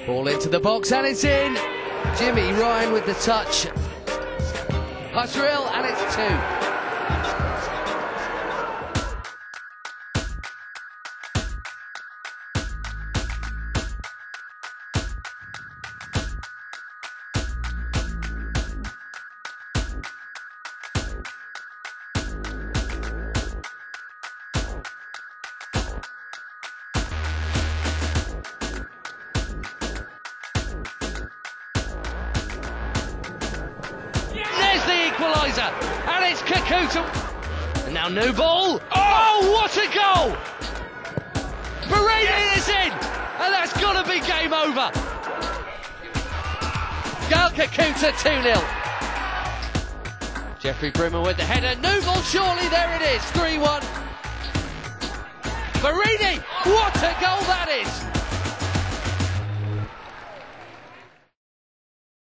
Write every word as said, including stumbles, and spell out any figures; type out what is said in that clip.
Ball into the box and it's in. Jimmy Ryan with the touch. Passerelle and it's two. Equaliser, and it's Kakuta. And now new ball. Oh, what a goal! Barini is in, and that's got to be game over. Gal Kakuta two nil. Jeffrey Brimmer with the header. New ball, surely there it is. three one. Barini, what a goal that is!